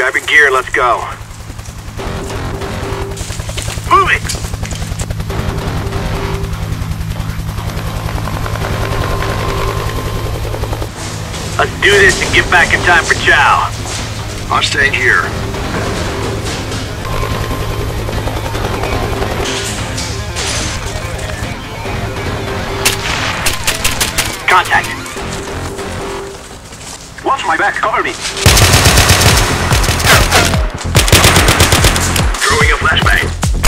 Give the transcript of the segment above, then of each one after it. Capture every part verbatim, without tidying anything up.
Grab your gear, let's go. Move it! Let's do this and get back in time for chow. I'm staying here. Contact. Watch my back, cover me. Throwing a flashbang.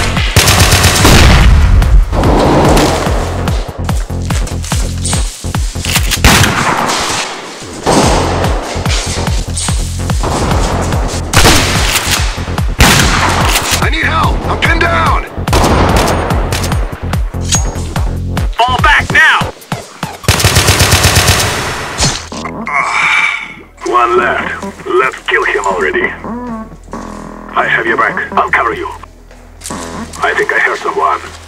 I need help! I'm pinned down! Fall back now! One left. Let's kill him already. I have your back. I'll cover you. I think I heard someone.